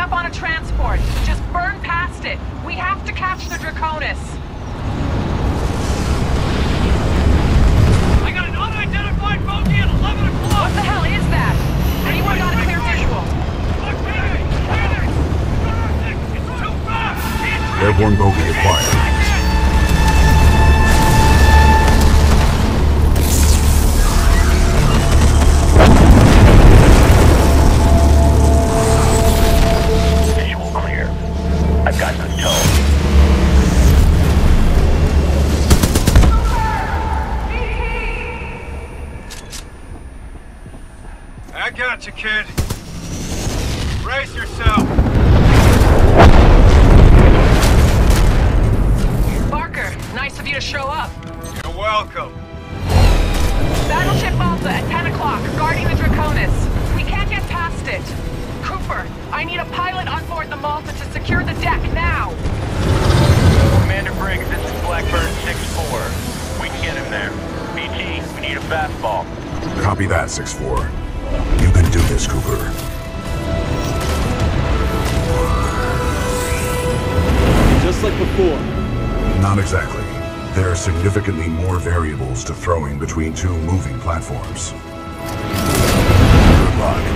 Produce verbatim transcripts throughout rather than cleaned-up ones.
up on a transport. Just burn past it. We have to catch the Draconis. I got an unidentified bogey at eleven o'clock! What the hell is that? Anyone got a clear visual? Okay! Phoenix! It's too fast! Airborne bogey acquired. I've got good tone. I got you, kid. Brace yourself. Barker, nice of you to show up. You're welcome. Battleship Malta at ten o'clock, guarding the Draconis. We can't get past it. Cooper, I need a pilot on board the Malta to secure the deck now. Commander Briggs, this is Blackbird six four. We can get him there. B T, we need a fastball. Copy that, six four. You can do this, Cooper. Just like before. Not exactly. There are significantly more variables to throwing between two moving platforms. Good luck.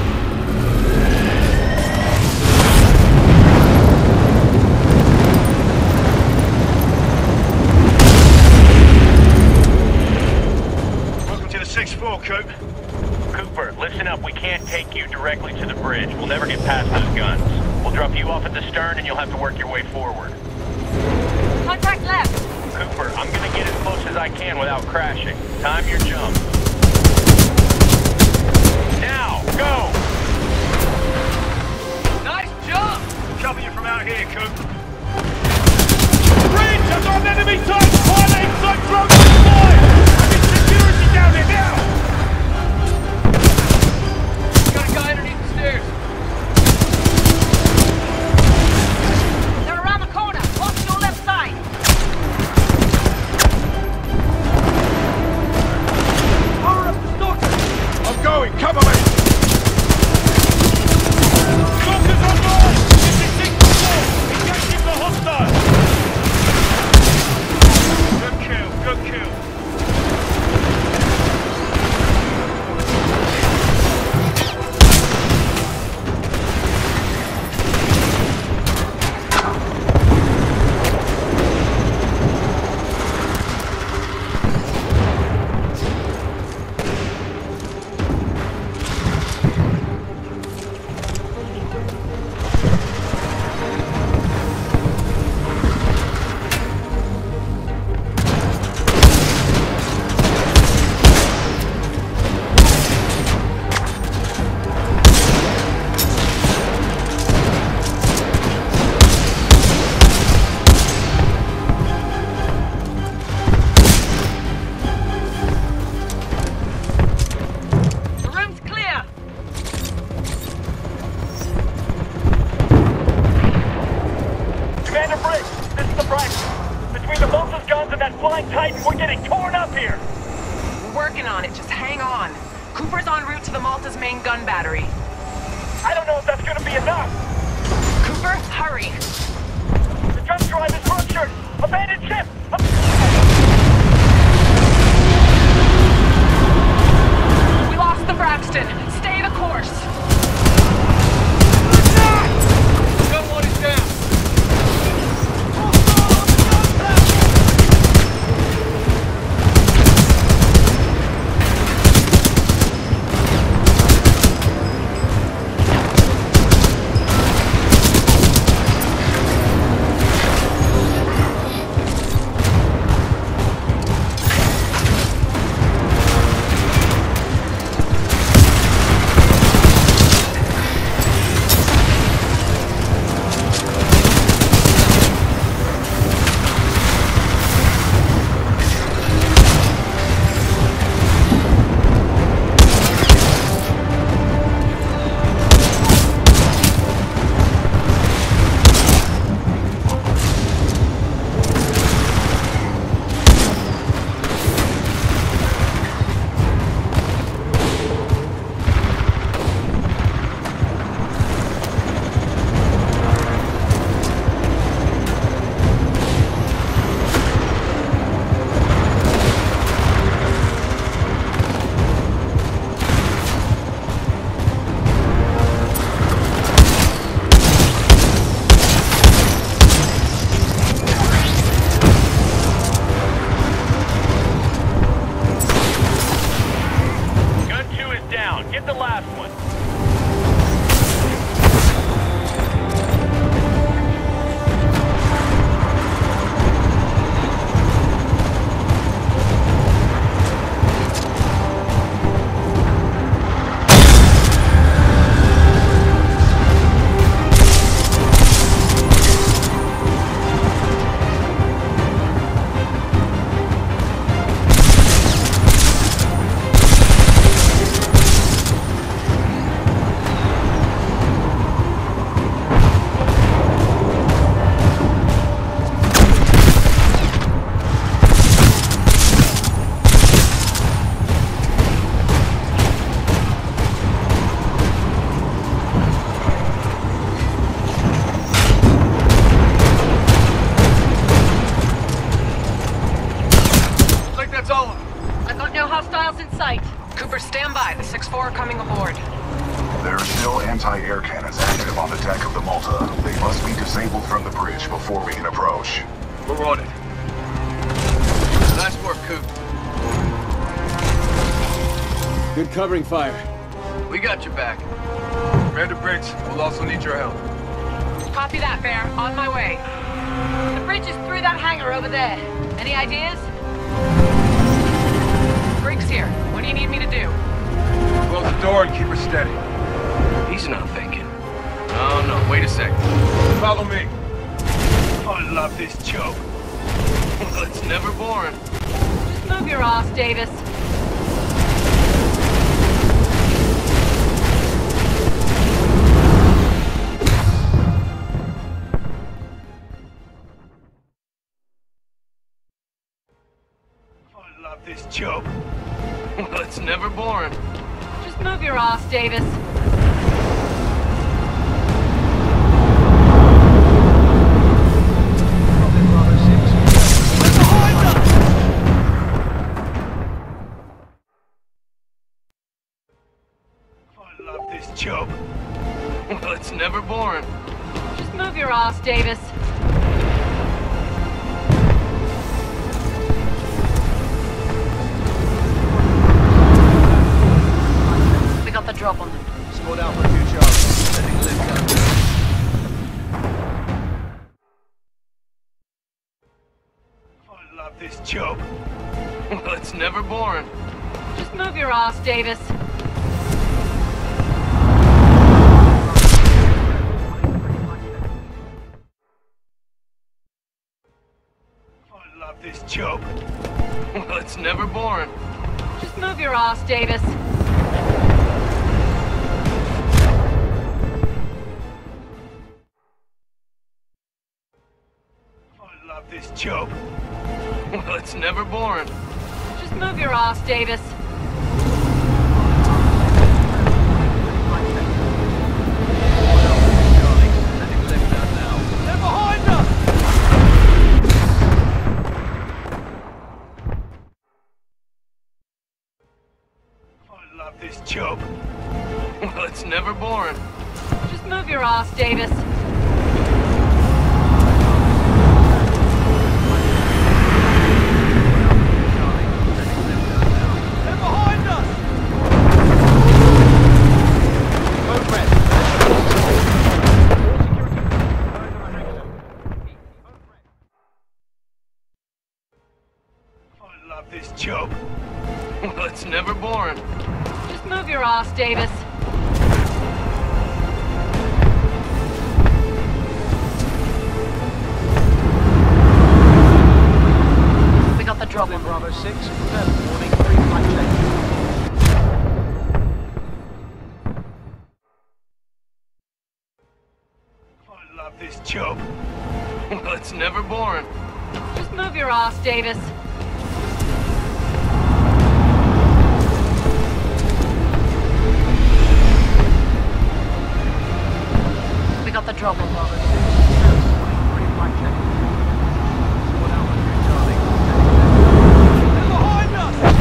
six four, Coop. Cooper, listen up. We can't take you directly to the bridge. We'll never get past those guns. We'll drop you off at the stern and you'll have to work your way forward. Contact left. Cooper, I'm gonna get as close as I can without crashing. Time your jump. Now, go! Nice jump! Cover you from out here, Coop. Bridge! I've got an enemy type! Pilot inside drone deployed! Security down here now! Got a guy underneath the stairs. They're around the corner. Watch your left side. Power up the stalker! I'm going! Cover me! Stalkers online! This is six four! Engaging the hostile! Good kill, good kill. Cooper's en route to the Malta's main gun battery. I don't know if that's gonna be enough. Cooper, hurry. The gun drive is ruptured. Abandoned ship. We lost the Braxton. Stay the course. Gun one is down. anti-air cannons active on the deck of the Malta. They must be disabled from the bridge before we can approach. We're on it. Nice work, Coop. Good covering fire. We got your back. Commander Briggs, we'll also need your help. Copy that, Bear. On my way. The bridge is through that hangar over there. Any ideas? Briggs here. What do you need me to do? Close the door and keep her steady. He's not thinking. Oh no, wait a second. Follow me. I love this job. It's never boring. Just move your ass, Davis. I love this job. It's never boring. Just move your ass, Davis. I love this job. It's never boring. Just move your ass, Davis. We got the drop on them. Squad out for a few shots. Sending lift down there. I love this job. It's never boring. Just move your ass, Davis. I love this job. It's never boring. Just move your ass, Davis. I love this job. It's never boring. Just move your ass, Davis. They're behind us! I love this job. It's never boring. Just move your ass, Davis. They're behind us! I love this job. It's never boring. Just move your ass, Davis. We got the drop on them. Bravo six, confirm warning, green flight check. I love this job. It's never boring. Just move your ass, Davis. We got the drop on them. Green flight check. Squad out for two Charlie. They're behind us!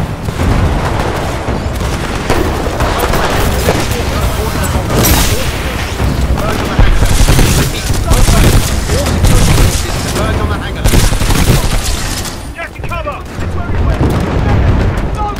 Get to cover! It's where he went! No,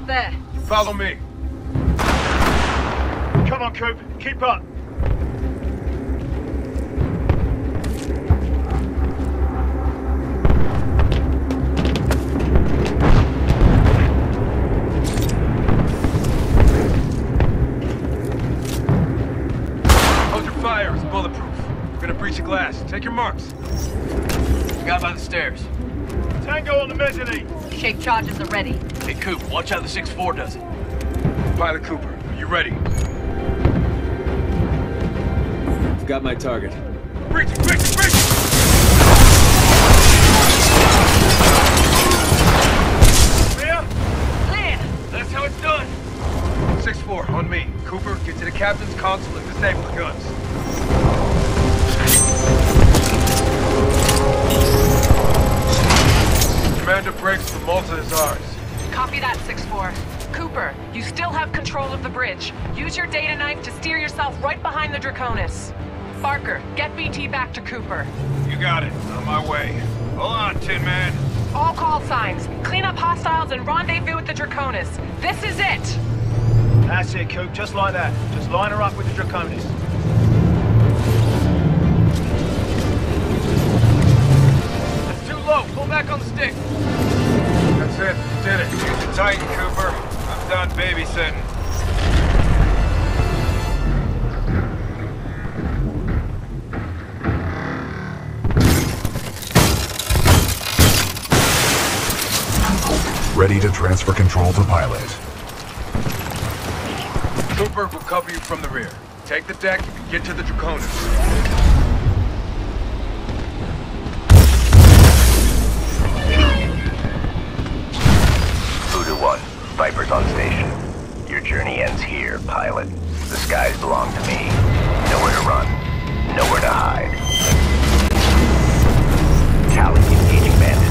out there. Follow me. Come on, Coop. Keep up. Hold your fire. It's bulletproof. We're gonna breach the glass. Take your marks. The guy by the stairs. Tango on the mezzanine. Shape charges are ready. Hey, Coop, watch how the six four does it. Pilot Cooper, are you ready? I've got my target. Breaching, breaching, breaching! Clear? Clear! That's how it's done. six four, on me. Cooper, get to the captain's console and disable the guns. Commander Briggs, the Malta is ours. Copy that, six four. Cooper, you still have control of the bridge. Use your data knife to steer yourself right behind the Draconis. Barker, get B T back to Cooper. You got it. On my way. Hold on, Tin Man. All call signs. Clean up hostiles and rendezvous with the Draconis. This is it! That's it, Coop. Just like that. Just line her up with the Draconis. It's too low. Pull back on the stick. That's it. You did it. Use the Titan, Cooper. I'm done babysitting. Ready to transfer control to pilot. Cooper will cover you from the rear. Take the deck and get to the Draconis. Voodoo one, Viper's on station. Your journey ends here, pilot. The skies belong to me. Nowhere to run, nowhere to hide. Tally engaging bandit.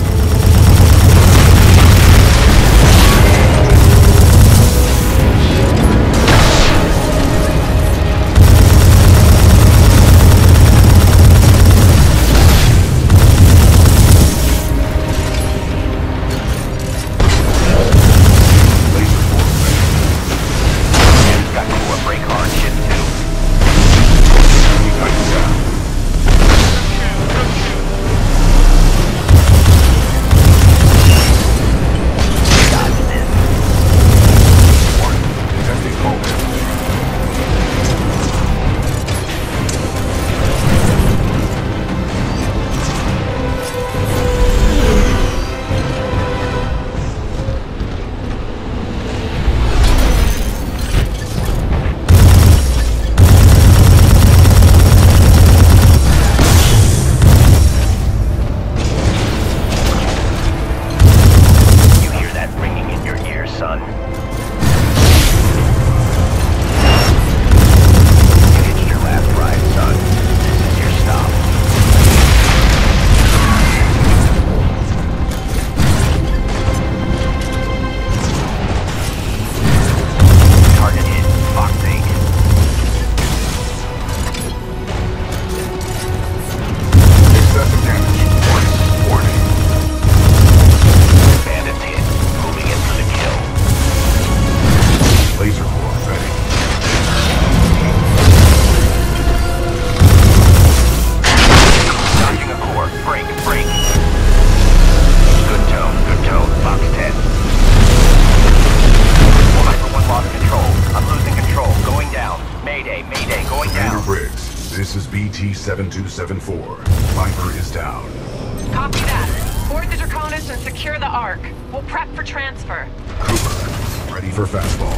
seven two seven four. Viper is down. Copy that. Board the Draconis and secure the Ark. We'll prep for transfer. Cooper, ready for fastball.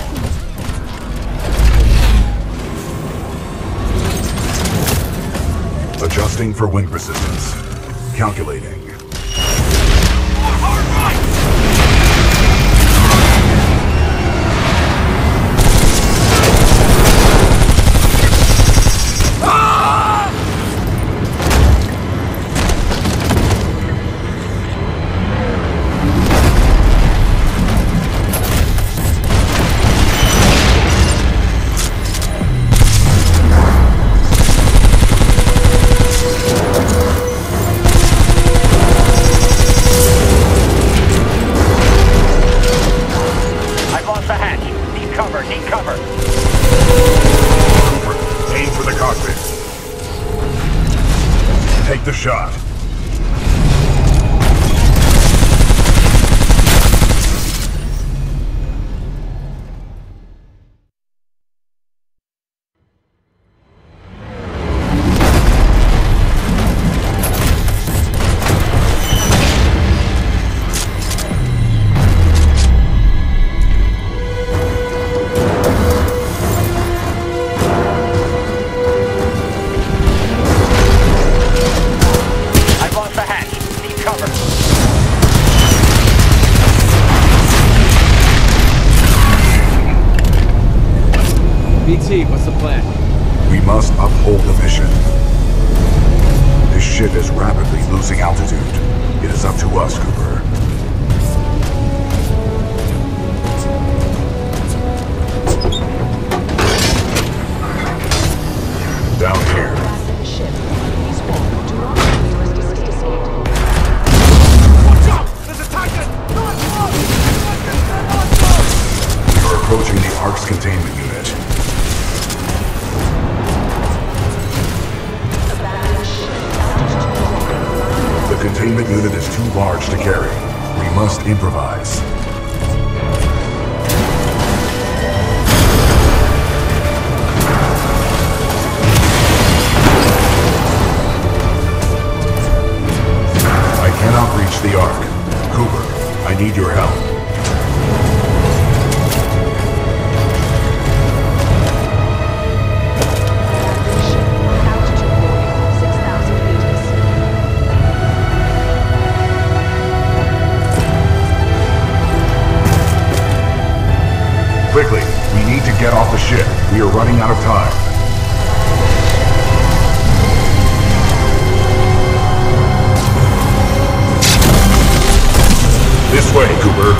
Adjusting for wind resistance. Calculating. Hard right! B T, what's the plan? We must uphold the mission. This ship is rapidly losing altitude. It is up to us, Cooper. Down here. Watch out! There's a Titan! You're approaching the Ark's containment unit. The containment unit is too large to carry. We must improvise. I cannot reach the Ark. Cooper, I need your help. Quickly, we need to get off the ship. We are running out of time. This way, Cooper.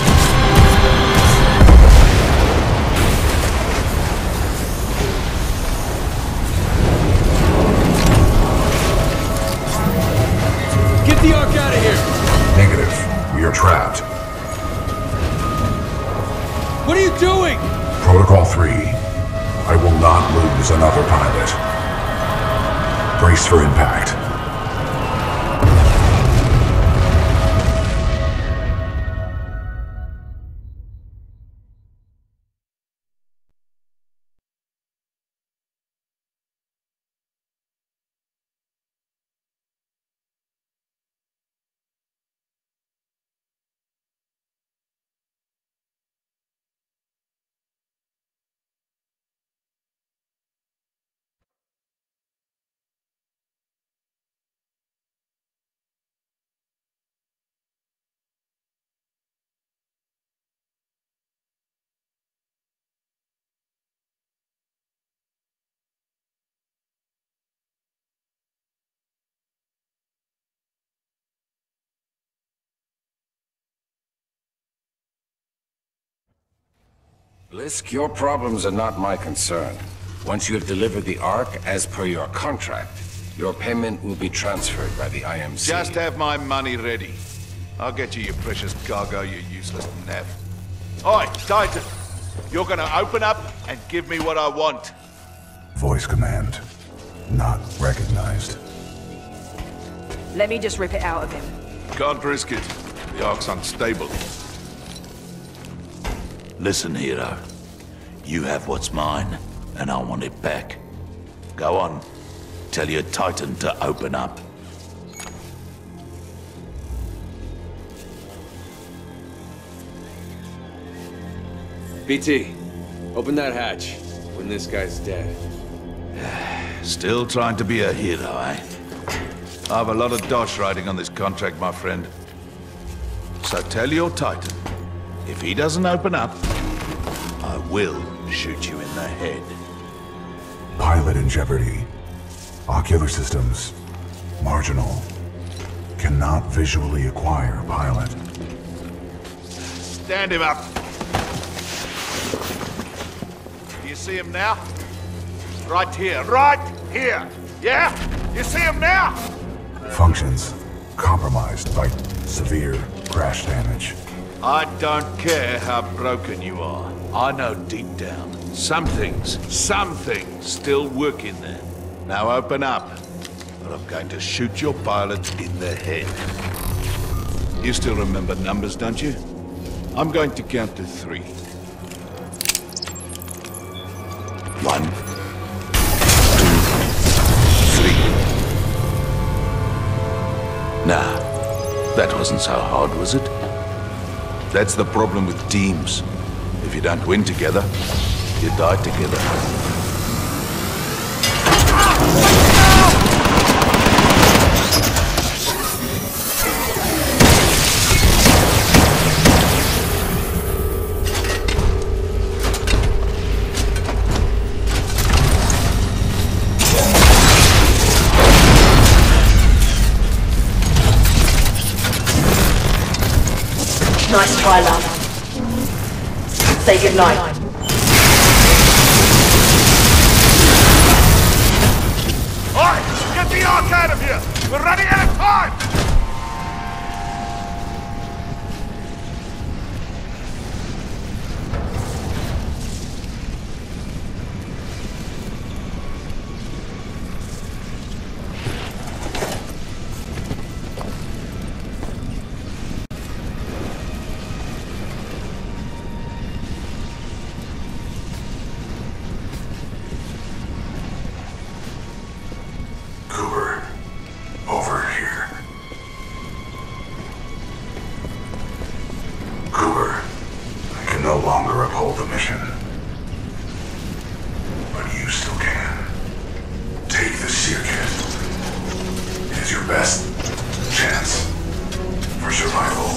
Get the Ark out of here! Negative. We are trapped. What are you doing? Protocol three. I will not lose another pilot. Brace for impact. Lisk, your problems are not my concern. Once you have delivered the Ark as per your contract, your payment will be transferred by the I M C. Just have my money ready. I'll get you your precious cargo, you useless nav. Oi, Titan! You're gonna open up and give me what I want. Voice command. Not recognized. Let me just rip it out of him. Can't risk it. The Ark's unstable. Listen, hero. You have what's mine, and I want it back. Go on. Tell your Titan to open up. B T, open that hatch when this guy's dead. Still trying to be a hero, eh? I have a lot of dosh riding on this contract, my friend. So tell your Titan, if he doesn't open up, I will shoot you in the head. Pilot in jeopardy. Ocular systems. Marginal. Cannot visually acquire pilot. Stand him up. Do you see him now? Right here, right here. Yeah? You see him now? Functions compromised by severe crash damage. I don't care how broken you are. I know deep down, some things, some things still work in there. Now open up, or I'm going to shoot your pilot in the head. You still remember numbers, don't you? I'm going to count to three. One, two, three. Nah, that wasn't so hard, was it? That's the problem with teams. If you don't win together, you die together. Nice try, love. Say goodnight. Alright, get the Ark out of here! We're running out of time! Cooper, over here. Cooper, I can no longer uphold the mission. But you still can. Take the seer kit. It is your best chance for survival.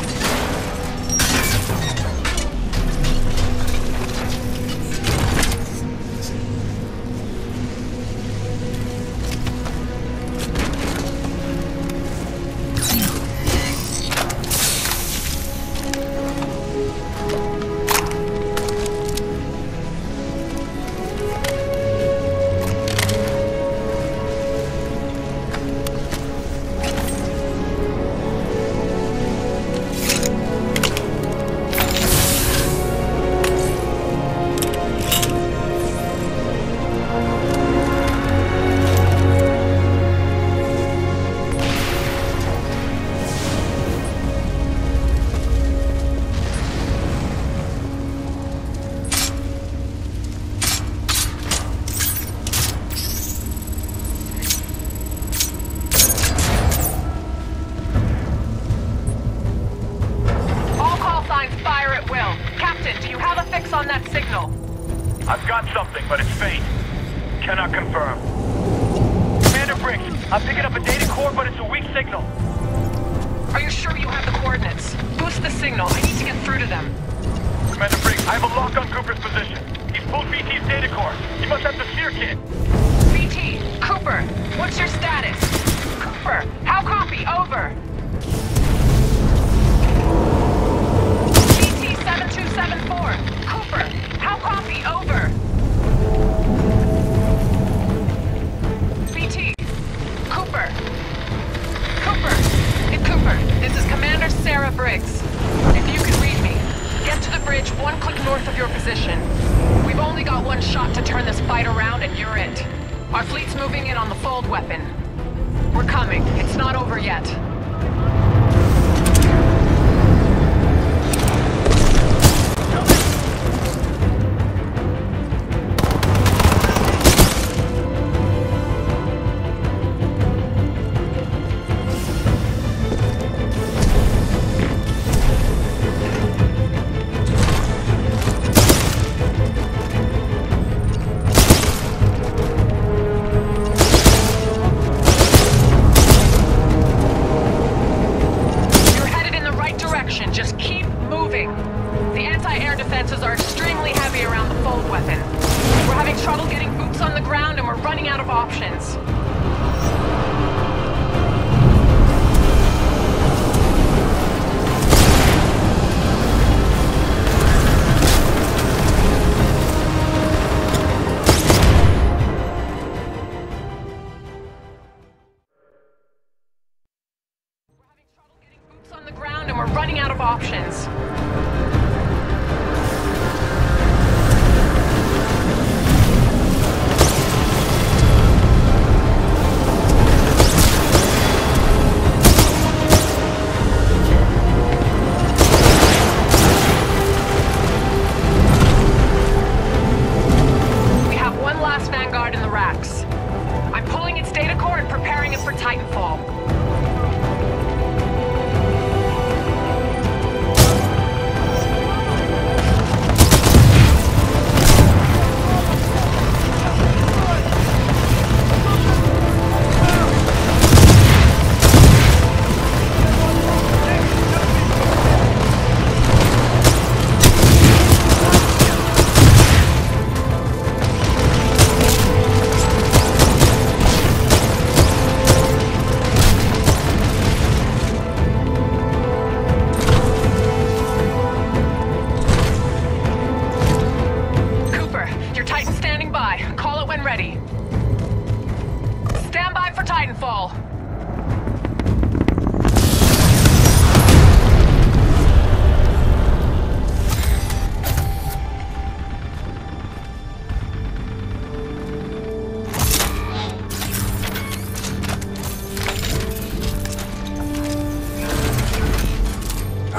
On that signal. I've got something, but it's faint. Cannot confirm. Commander Briggs, I'm picking up a data core, but it's a weak signal. Are you sure you have the coordinates? Boost the signal. I need to get through to them. Commander Briggs, I have a lock on Cooper's position. He's pulled B T's data core. He must have the seer kit. B T, Cooper, what's your status? Cooper, how copy? Over. B T seven two seven four. Cooper, how copy? Over. B T. Cooper. Cooper. It's Cooper. This is Commander Sarah Briggs. If you can read me, get to the bridge one click north of your position. We've only got one shot to turn this fight around and you're it. Our fleet's moving in on the fold weapon. We're coming. It's not over yet. Just keep moving. The anti-air defenses are extremely heavy around the fold weapon. We're having trouble getting boots on the ground and we're running out of options. On the ground and we're running out of options. We have one last Vanguard in the racks. I'm pulling its data core and preparing it for Titanfall.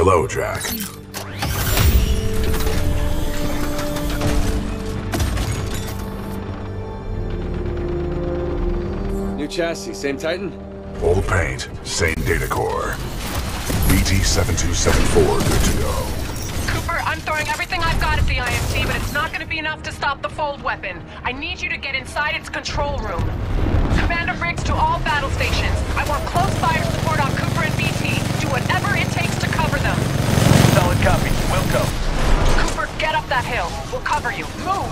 Hello, Jack. New chassis, same Titan? Old paint, same data core. B T seven two seven four, good to go. Cooper, I'm throwing everything I've got at the I M C, but it's not gonna be enough to stop the fold weapon. I need you to get inside its control room. Commander Briggs to all battle stations. I want close fire support on Cooper and B T. Do whatever it takes to cover them. Solid copy. We'll go. Cooper, get up that hill. We'll cover you. Move!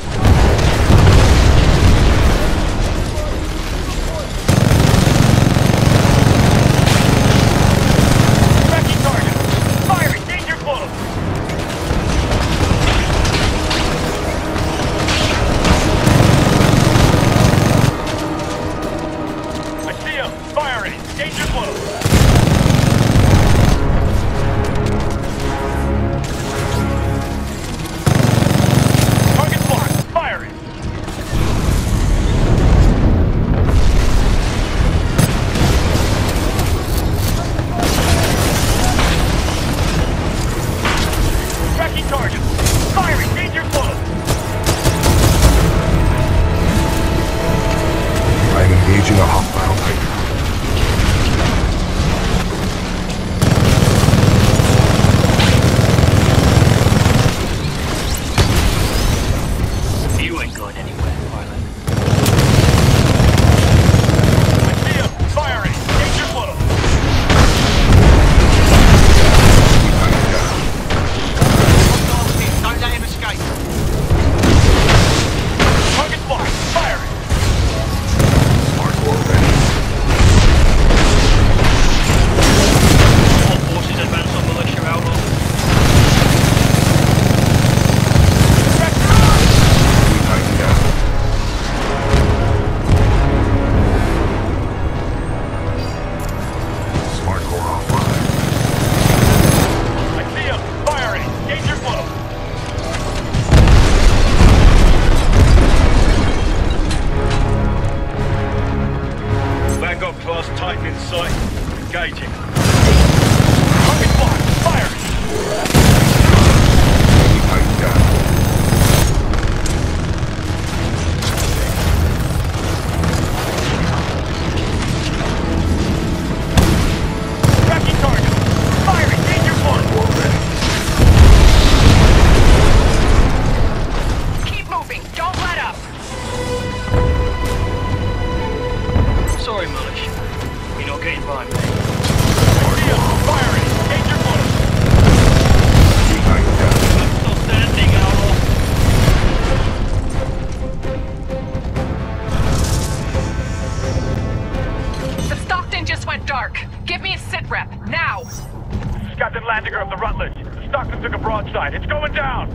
It's going down!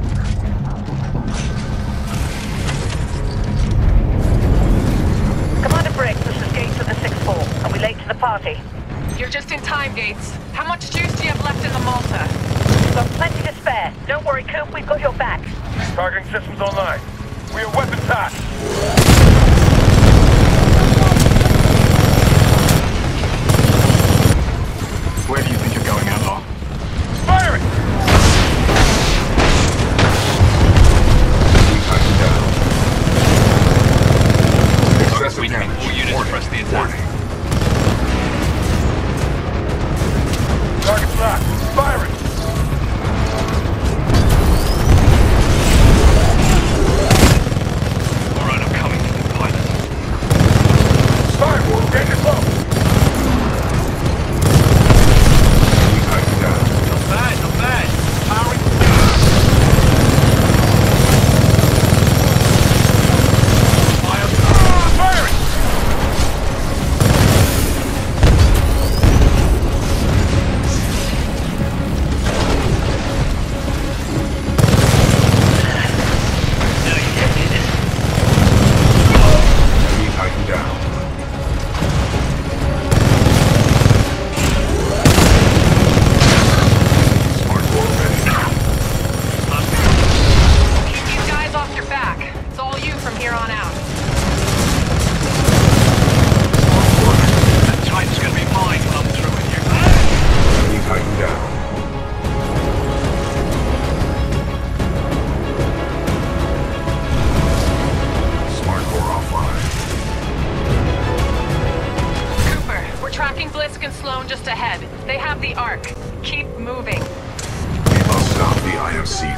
Commander Briggs, this is Gates of the six four. Are we late to the party? You're just in time, Gates. How much juice do you have left in the Malta? We've got plenty to spare. Don't worry, Coop, we've got your back. Targeting systems online. We are weapons hot. Where do you think you're going, Outlaw? Fire it! We need more units to press the attack. Target's locked. Fire it! Alright, I'm coming.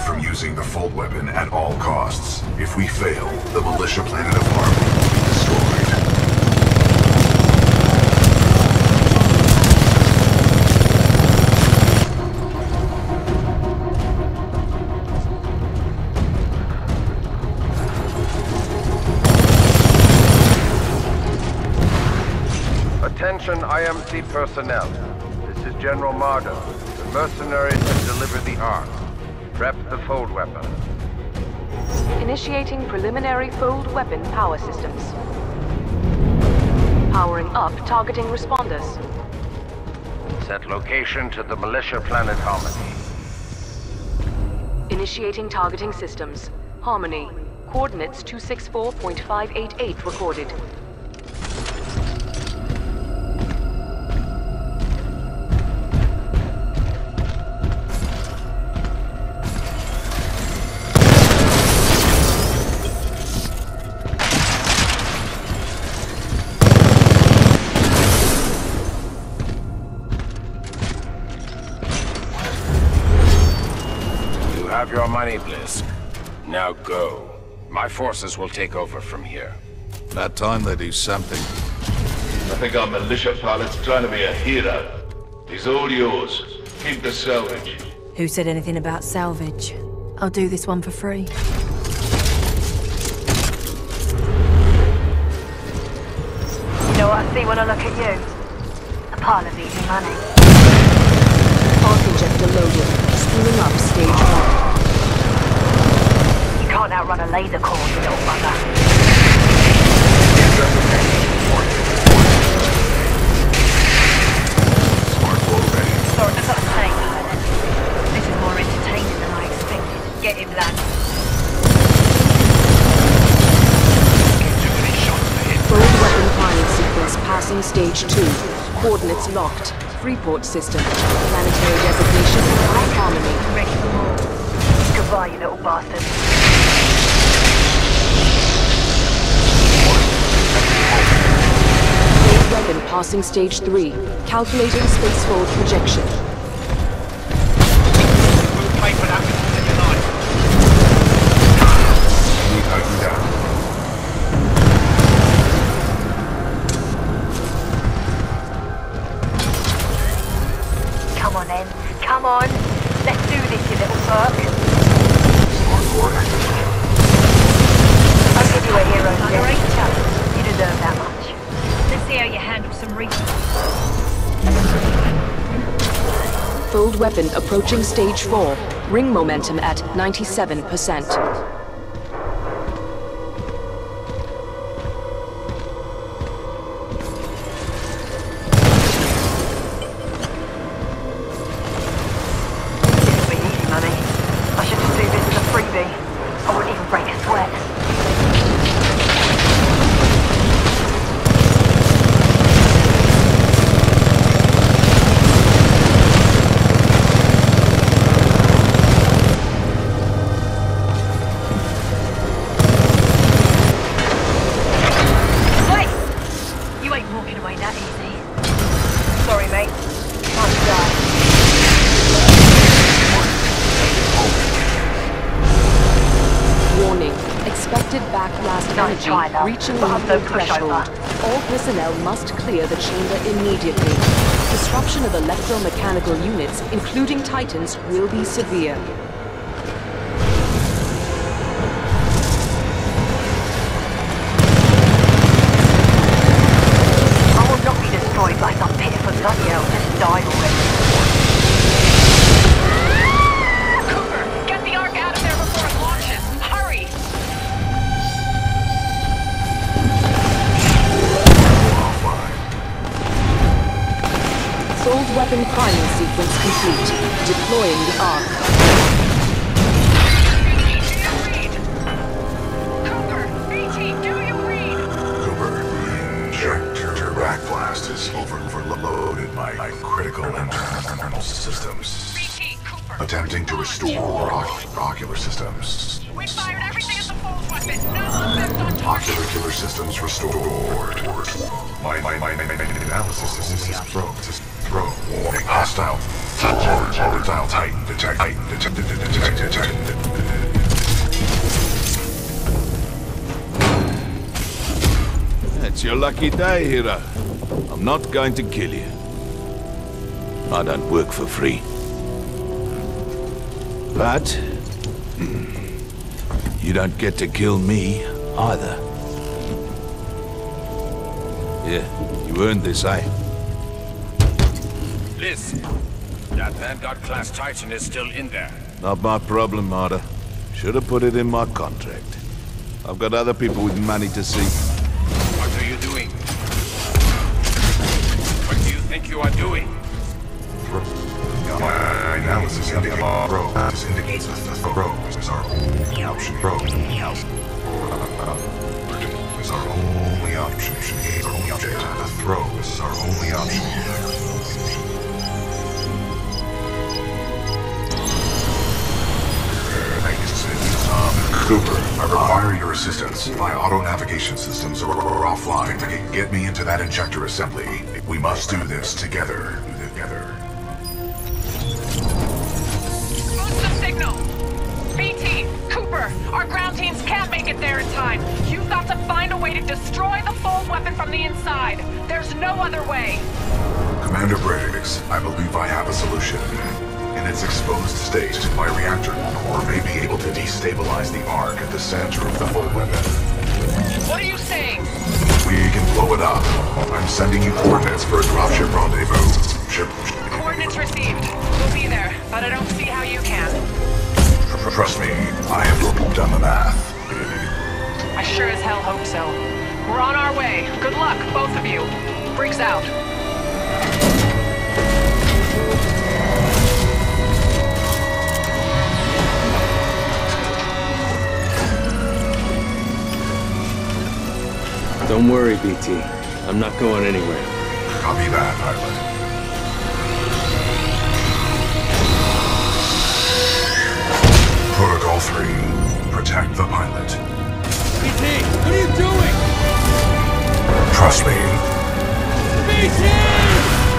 from using the fold weapon at all costs. If we fail, the militia planet of Harmony will be destroyed. Attention I M C personnel. This is General Marder. The mercenaries have delivered the Ark. Prep the fold weapon. Initiating preliminary fold weapon power systems. Powering up targeting responders. Set location to the militia planet Harmony. Initiating targeting systems. Harmony. Coordinates two six four point five eight eight recorded. Have your money, Blisk. Now go. My forces will take over from here. About time they do something. I think our militia pilot's trying to be a hero. He's all yours. Keep the salvage. Who said anything about salvage? I'll do this one for free. You know what I see when I look at you? A pile of easy money. Arc injector loaded. Spooling up stage one. You can't outrun a laser core, you little bugger. Sorry, that's what I'm saying, pilot. This is more entertaining than I expected. Get him, lad. Fold weapon firing sequence passing stage two. Coordinates locked. Freeport system. Planetary designation. Harmony. Ready for more. Goodbye, you little bastard. Fold weapon passing stage three. Calculating spacefold projection. Pay for that in your life. We cut you down. Come on then. Come on. Let's do this, you little fuck. I'll give you a hero's death. Great challenge. You deserve that much. Let's see how you handle some reasons. Fold weapon approaching stage four. Ring momentum at ninety-seven percent. Reaching nuclear threshold. All personnel must clear the chamber immediately. Disruption of electromechanical units, including Titans, will be severe. I will not be destroyed by some pitiful bloody hell. Just died already. Cooper, get the Ark out of there before it launches. Hurry! Fold weapon priming sequence complete. Deploying the Ark. Cooper, B T, do you read? Cooper, the injector backblast is overloaded my critical internal systems. B T, Cooper. Attempting to restore oc ocular systems. We fired everything at the fold weapon. Now effect on target. Ocular systems restored. My, my, my, my, my analysis is thrown. Throw. Warning. Hostile. Horizontal Titan detect. Titan detected. Detect. Detect. It's your lucky day, hero. I'm not going to kill you. I don't work for free. But you don't get to kill me either. Yeah, you earned this, eh? Liz, that Vanguard-class Titan is still in there. Not my problem, Marder. Should have put it in my contract. I've got other people with money to see. What are you doing? What do you think you are doing? My analysis indicates This indicates that the throws is our only option. Throw is our only option. Is our only object. The throw is our only option. Cooper, I require your assistance. My auto-navigation systems are, are offline. Get me into that injector assembly. We must do this together. Together. Boost the signal! B T, Cooper, our ground teams can't make it there in time. You've got to find a way to destroy the full weapon from the inside. There's no other way. Commander Briggs, I believe I have a solution. In its exposed state, my reactor core may be able to destabilize the Ark at the center of the full weapon. What are you saying? We can blow it up. I'm sending you coordinates for a dropship rendezvous. Ship. Coordinates received. We'll be there, but I don't see how you can. Trust me, I have done the math. I sure as hell hope so. We're on our way. Good luck, both of you. Briggs out. Don't worry, B T. I'm not going anywhere. Copy that, pilot. Protocol three. Protect the pilot. B T, what are you doing? Trust me. B T!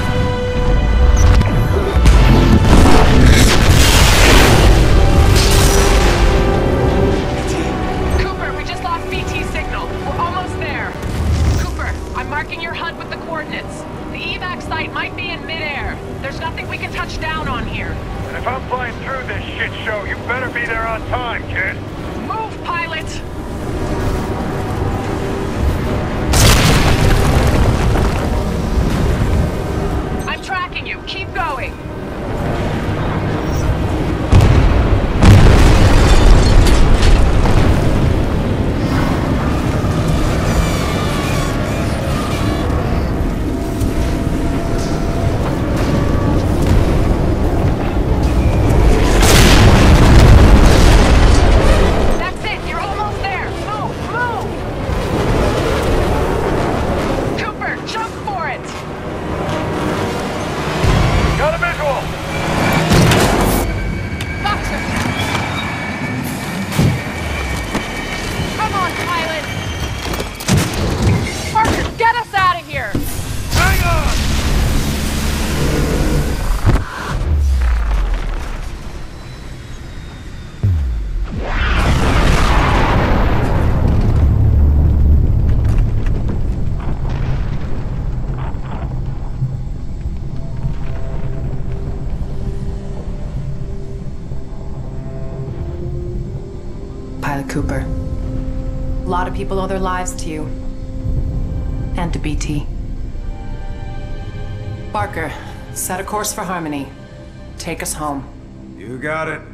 Marking your H U D with the coordinates. The evac site might be in midair. There's nothing we can touch down on here. And if I'm flying through this shit show, you better be there on time, kid. Move, pilot! I'm tracking you. Keep going. Cooper. A lot of people owe their lives to you. And to B T. Barker, set a course for Harmony. Take us home. You got it.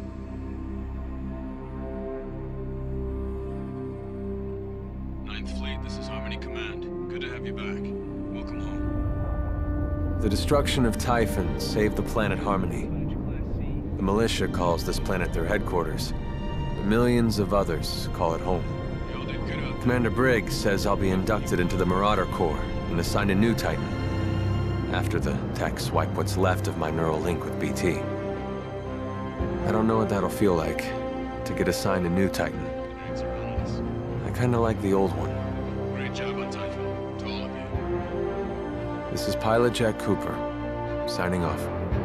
Ninth Fleet, this is Harmony Command. Good to have you back. Welcome home. The destruction of Typhon saved the planet Harmony. The militia calls this planet their headquarters. Millions of others call it home. Commander Briggs says I'll be inducted into the Marauder Corps and assigned a new Titan. After the techs wipe what's left of my neural link with B T. I don't know what that'll feel like, to get assigned a new Titan. I kinda like the old one. Great job on Typhon. To all of you. This is Pilot Jack Cooper, signing off.